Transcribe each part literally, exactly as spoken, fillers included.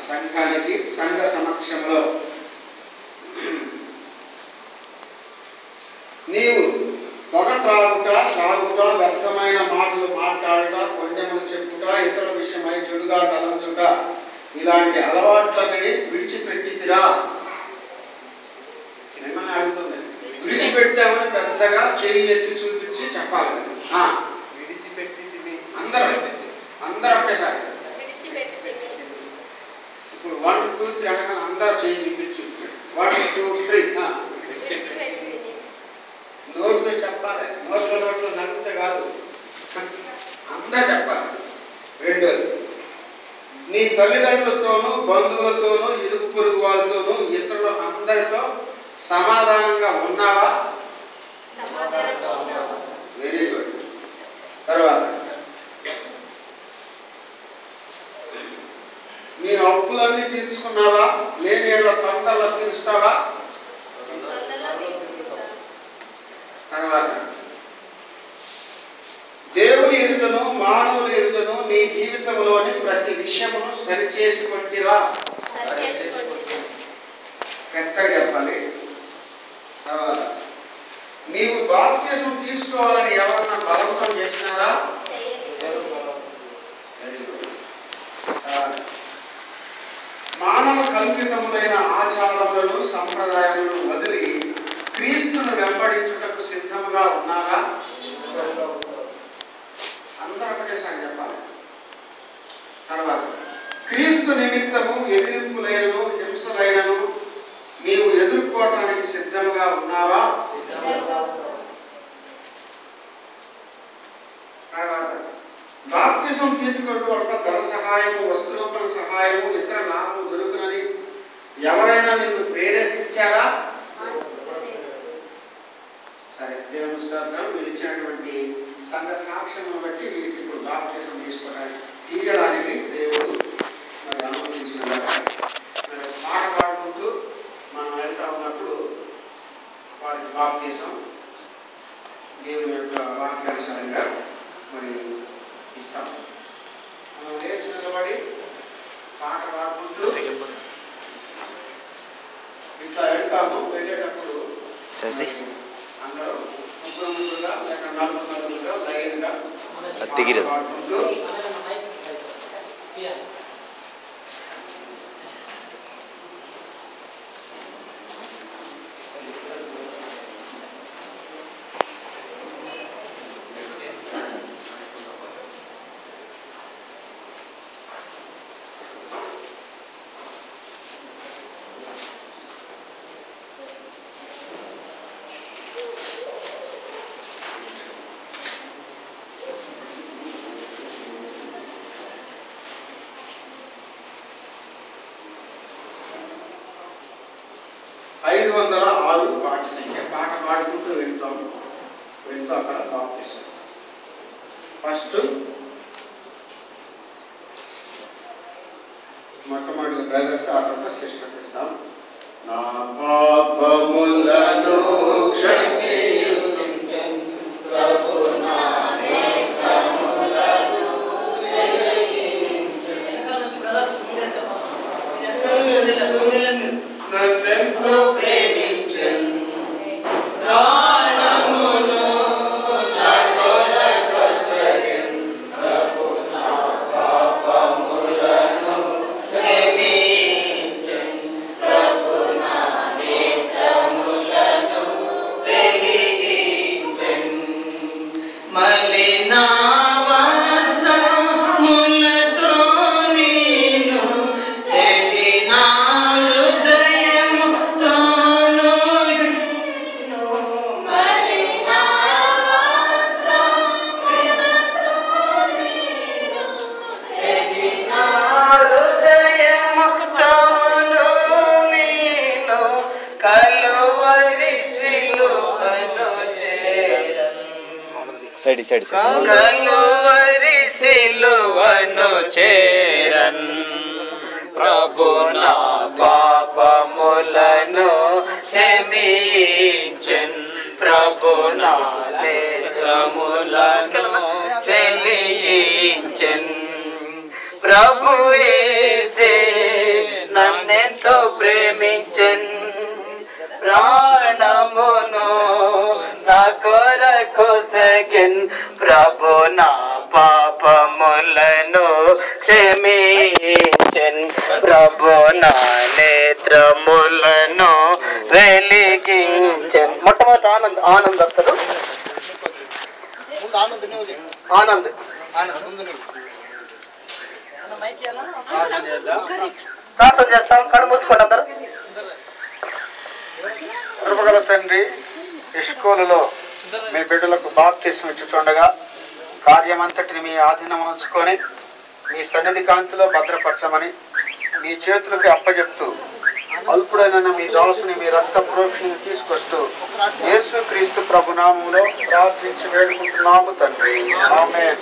సంఘానికి సంఘ సమక్షంలో నీవు పొగ త్రాగుట త్రాగుట వ్యర్థమైన మాటలు మాట్లాడుట కొండెములు చెప్పుట ఇతరుల విషయమై చెడుగా తలంచుట ఇలాంటి అలవాట్లని విడిచిపెట్టితిరా. మిమ్మల్ని అడుగుతుంది, విడిచిపెట్టామని పెద్దగా చేయి ఎత్తి చూపించి చెప్పాలి. విడిచిపెట్టి అందరూ అందరూ ఒకేసారి ఇప్పుడు వన్ టూ త్రీ అనగా అందరూ చేయి చూపించి వన్ టూ త్రీ. నోటితో చెప్పాలి, నోట్లో నోట్లో నవ్వుతే కాదు, అందరూ చెప్పాలి. రెండోది, నీ తల్లిదండ్రులతోనూ బంధువులతోనూ ఇరుగు పొరుగు వాళ్ళతోనూ ఇతరులు అందరితో సమాధానంగా ఉన్నావా? Very good. తర్వాత, నీ అప్పులన్నీ తీర్చుకున్నావా? లేని ఏళ్ళ తొందరలో తీరుస్తావా? తర్వాత, దేవుని ఎదుటను మానవుల ఎదుటను నీ జీవితంలోని ప్రతి విషయమును సరిచేసుకుంటిరా. కరెక్ట్గా చెప్పాలి. తర్వాత, నీవు బాప్తిసం తీసుకోవాలని ఎవరన్నా బలవంతం చేసినారా? మానవ కల్పితములైన ఆచారములను సంప్రదాయములను వదిలి క్రీస్తును వెంబడించుటకు సిద్ధముగా ఉన్నారా? అందరూ ఒకటేసారి చెప్పాలి. తర్వాత, క్రీస్తు నిమిత్తము ఎదిరింపులైనను హింసలైనను నీవు ఎదుర్కోవటానికి సిద్ధంగా ఉన్నావా? తర్వాత, బాప్తిసం తీసుకుంటూ వల్ల ధన సహాయము, వస్త్రోపణ సహాయము, ఇతర లాభము దొరుకునని ఎవరైనా నిన్ను ప్రేరేపించారా? సరే, దేవుని స్తోత్రం. మీరు ఇచ్చినటువంటి సంఘ సాక్ష్యమును బట్టి వీరికి ఇప్పుడు బాప్తిసం తీసుకోవడానికి తీయడానికి దేవుడు మరి అనుమతించిన పాట పాడుకుంటూ మనం వెళ్తా ఉన్నప్పుడు వారికి బాప్తిసం దేవుని యొక్క వాక్యానుసారంగా మరి ఇస్తాం. మనం లేచి నిలబడి పాట పాడుకుంటూ ఇట్లా వెళ్తాము. వెళ్ళేటప్పుడు అందరూ ముగ్గురు ముగ్గురుగా లేక నాలుగు నలుగురుగా లైన్గా పాడుకుంటూ ఐదు వందల ఆరు పాట సంఖ్య. పాట పాడుకుంటూ వెళ్తాం. వెళ్తూ అక్కడ బాప్తిసం ఇస్తాం. ఫస్ట్ మొట్టమొదటి బ్రదర్స్, ఆ తర్వాత సిస్టర్కి ఇస్తాం. నా పాపములను నన్నెంతో ప్రేమించెను ప్రాణమును నా కొరకొసగెను ప్రభు నా పాపములను క్షమించెను ప్రభు నా నేత్రములను వెలిగించెను మలినా సైడ్ సైడ్ కలువరి సిలువను చేరన్ ప్రభు నా పాపములను క్షమించెన్ ప్రభు నా నేత్రములను వెలిగించెన్ ప్రభు యేసే వెలిగించెన్ ప్రాణమును నా కొరకు సగిన్ ప్రభు నా పాపములను క్షమించెన్ ప్రభు నా నేత్రములను వెలిగించెన్. మొట్టమొదటి ఆనంద్ ఆనంద్ వస్తాడు. ఆనంద్ ప్రార్థన చేస్తాం. కళ్ళు మూసుకోండి అందరు. కృపగల తండ్రి, ఇస్కూలులో మీ బిడ్డలకు బాప్తిస్మం ఇచ్చుచుండగా కార్యమంతటిని మీ ఆధీనం ఉంచుకొని మీ సన్నిధి కాంతిలో భద్రపరచమని మీ చేతులకు అప్పచెప్తూ అల్పుడైన మీ దాసుని మీ రక్త ప్రోక్షణని తీసుకొస్తూ యేసు క్రీస్తు ప్రభు నామములో ప్రార్థించి వేడుకుంటున్నాము తండ్రి. ఆమేన్.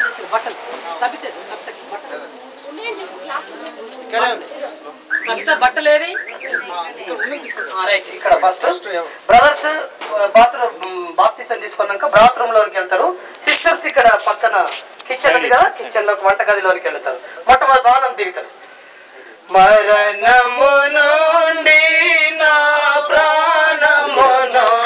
బట్టలేవి ఇక్కడ ఫస్ట్ బ్రదర్స్ బాత్రూమ్ బాప్తిసం తీసుకున్నాక బాత్రూమ్ లోకి వెళ్తారు. సిస్టర్స్ ఇక్కడ పక్కన కిచెన్ ఉంది కదా, కిచెన్ లో వంటగదిలోకి వెళ్తారు. మొట్టమొదటి ఆనంద్ దిగుతారు. మరణము నుండి నా ప్రాణమును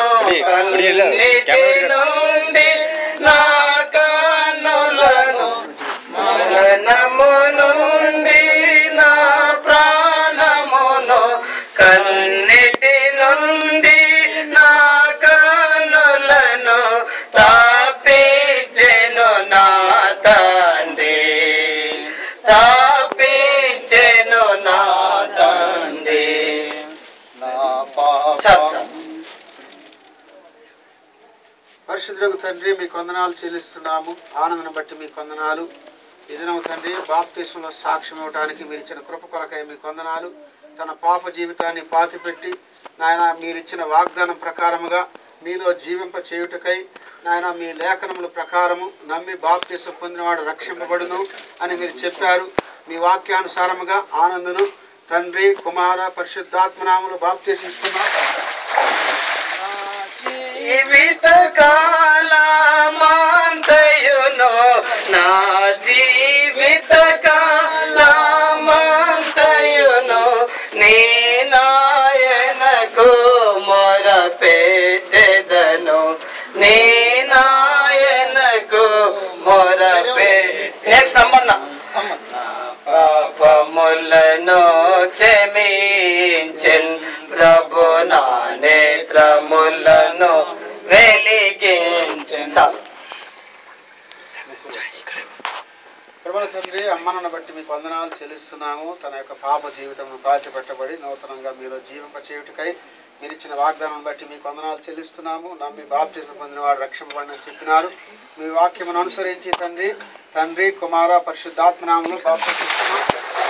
నుండి నా కన్నులను మరణము నుండి నా ప్రాణమును కన్నిటి నుండి నా కన్నులను తాపించెను నా తండ్రి తాపించెను నా తండ్రి. పరిశుద్ధులకు తండ్రి మీ కొందనాలు చెల్లిస్తున్నాము. ఆనందను బట్టి మీ కొందనాలు. ఇదినవు తండ్రి, బాప్తిస్మంలో సాక్ష్యం ఇవ్వడానికి మీరు ఇచ్చిన కృప కొరకై మీ కొందనాలు. తన పాప జీవితాన్ని పాతిపెట్టి నాయన మీరిచ్చిన వాగ్దానం ప్రకారముగా మీలో జీవింప చేయుటకై నాయన మీ లేఖనముల ప్రకారము నమ్మి బాప్తిసం పొందినవాడు రక్షింపబడును అని మీరు చెప్పారు. మీ వాక్యానుసారముగా ఆనందును తండ్రి కుమార పరిశుద్ధాత్మనామములో బాప్తిసం ఇస్తున్నాం. జీవిత కాలమంతయును నా జీవిత కాలమంతయును నీ నాయనకు మొర పెట్టెదను నీ నాయనకు మొర పెట్టె నెక్స్ట్ అమ్మన్న పాపములను క్షమించెన్ ప్రభు నా నేత్రములను వెలిగించెన్. చాలు. ప్రభుల తండ్రి, అమ్మనను బట్టి మీకు వందనాలు చెల్లిస్తున్నాము. తన యొక్క పాప జీవితం బాధ్య పెట్టబడి నూతనంగా మీరు జీవింప చేయుటకై మీరు ఇచ్చిన వాగ్దానం బట్టి మీకు వందనాలు చెల్లిస్తున్నాము. నమ్మి బాప్తిజం పొందిన వాడు రక్షింపబడినని చెప్పినారు. మీ వాక్యమును అనుసరించి తండ్రి తండ్రి కుమార పరిశుద్ధాత్మనామములో బాప్తిసం ఇస్తున్నాము.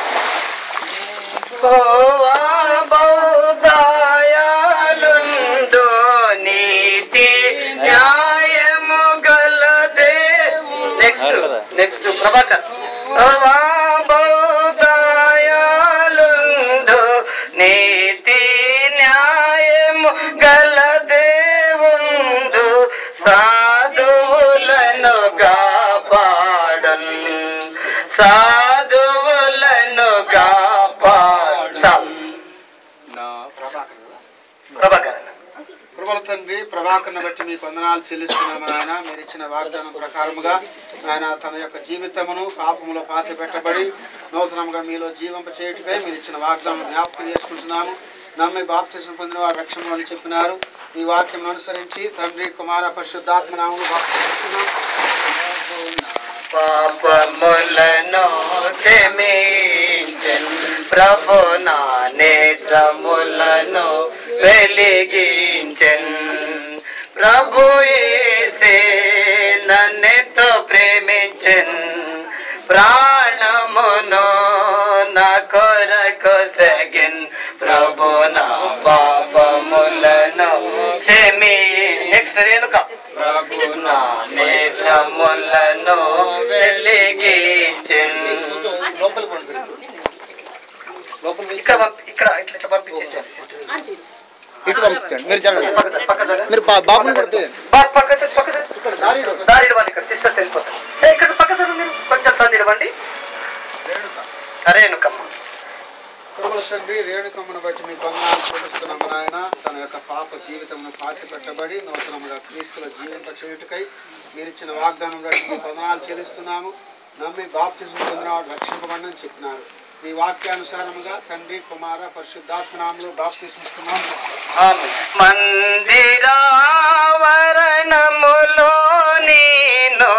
బౌదాయాలుండు నీతి న్యాయము గలదే. Next next Prabhakar. బౌదాయాలుండు నీతి న్యాయము గలదేవుండు సాధువులను కాపాడును సాధువులను కృపల తండ్రి ప్రభాకర్ను బట్టి మీకు వందనాలు చెల్లిస్తున్నాము. ఆయన మీరు ఇచ్చిన వాగ్దానం ప్రకారముగా ఆయన తన యొక్క జీవితమును పాపములో పాతి పెట్టబడి నూతనంగా మీలో జీవింప చేయుటకై మీరు ఇచ్చిన వాగ్దానం జ్ఞాపకం చేసుకుంటున్నాము. నమ్మి బాప్తిసం పొందిన వారు రక్షణలో అని చెప్పినారు. మీ వాక్యం అనుసరించి తండ్రి కుమార పరిశుద్ధాత్మ నామములో బాప్తిస్తున్నాము. పాపములను క్షమించెన్ ప్రభు నా నేత్రములను వెలిగించెన్. ప్రభు యేసే నన్నెంతో ప్రేమించెన్ ప్రాణమును నా కొరకు సగిన్ ప్రభు నా పాపములను క్షమి నెక్స్ట్ రేణుక ప్రభు నా నేత్రములను వెలిగించెన్. ఇక్కడ ఇక్కడ ఇట్లా పంపించేసారు సిస్టర్. ఇటు పంపించండి. మీరు జరగండి. మీరు పక్క బాబుని కొడితే దారి ఇవ్వండి. ఇక్కడ సిస్టర్స్ వెళ్ళిపోతారు. ఇక్కడ పక్క సార్ మీరు కొంచెం సార్ ఇవ్వండి. రేణుకమ్మ కృపల తండ్రి రేణుకమ్మను బట్టి మీ వందనాలు చెల్లిస్తున్నాము నాయన. తన యొక్క పాప జీవితమును పాతి పెట్టబడి నూతనముగా క్రీస్తుల జీవింప చేయుటకై మీరిచ్చిన వాగ్దానం బట్టి మీ వందనాలు చెల్లిస్తున్నాము. నమ్మి బాప్తిజం పొందినవాడు రక్షింపబడని చెప్పినారు. మీ వాక్యానుసారముగా తండ్రి కుమార పరిశుద్ధాత్మ నామములో బాప్తిజం ఇస్తున్నాము. మందిరావరణములో నీను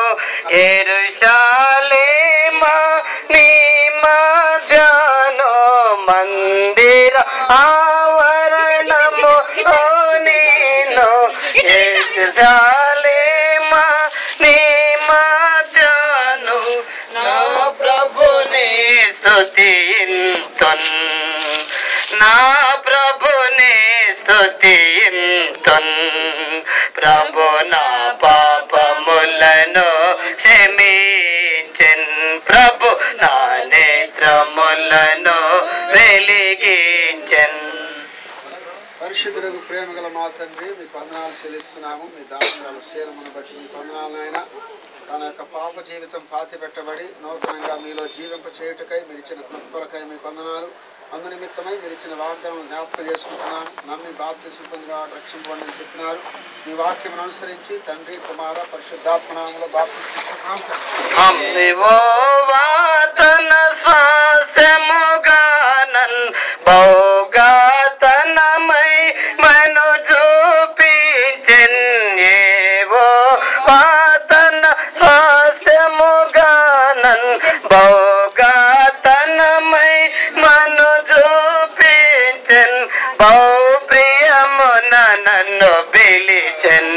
యెరూషలేమా నీ మధ్యను మందిర ఆవరణములో నీను యెరూషలేమా నీ మధ్యను నా ప్రభుని స్తుతింతున్ నా ప్రభుని స్తుతింతున్ ప్రభు నా పాపములను క్షమించెన్ ప్రభు నా నేత్రములను వెలిగించెన్. పరిశుద్ధులకు ప్రేమ గల మా తండ్రి మీకు వందనాలు చెల్లిస్తున్నాము. మీ దాసురాలు శీలమును బట్టి మీకు వందనాలు నాయన. తన యొక్క పాప జీవితం పాతి పెట్టబడి నూతనంగా మీలో జీవింప చేయుటకై మీరు ఇచ్చిన కృప కొరకై మీకు వందనాలు. అందు నిమిత్తమై మీరు ఇచ్చిన వాగ్దానం జ్ఞాపకం చేసుకుంటున్నాను. నమ్మి బాప్తిసం పొందినవాడు రక్షింపబడని చెప్పినారు. మీ వాక్యం అనుసరించి తండ్రి కుమార పరిశుద్ధాత్మ నామములో బాప్తిసం ఇస్తున్నాము. తన శ్వాసముగానన్ భోగాతనమై మను చూపించెన్ ఏవో వాతన శ్వాసముగానన్ భోగాతనమై మను చూపించెన్ బహుప్రియమున నన్ను పిలిచెన్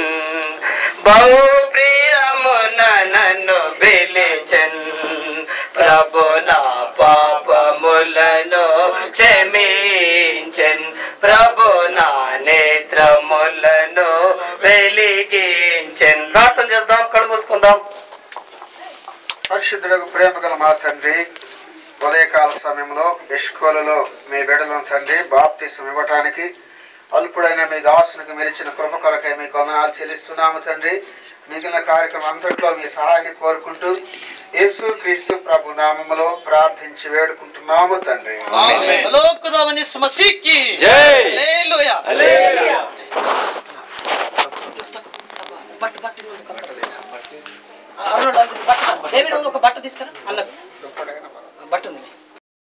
బహుప్రియమున నన్ను పిలిచెన్ ప్రభు నా పాపములను క్షమించెన్ ప్రభు నా నేత్రములను వెలిగించెన్. ప్రార్థన చేద్దాం, కళ్ళు మూసుకుందాం. పరిశుద్ధులకు ప్రేమ గల మా తండ్రి ఉదయకాల సమయంలో ఎష్కోలలో మీ బిడ్డలను తండ్రి బాప్తిసం ఇవ్వటానికి అల్పుడైన మీ దాసునికి మెరిచిన కృప కొరకై మీకు వందనాలు చెల్లిస్తున్నాము తండ్రి. మిగిలిన కార్యక్రమం అంతట్లో మీ సహాయాన్ని కోరుకుంటూ యేసు క్రీస్తు ప్రభు నామములో ప్రార్థించి వేడుకుంటున్నాము తండ్రి. ఒక బట్ట తీసుకురా అన్నకు బట్ట ఉంది.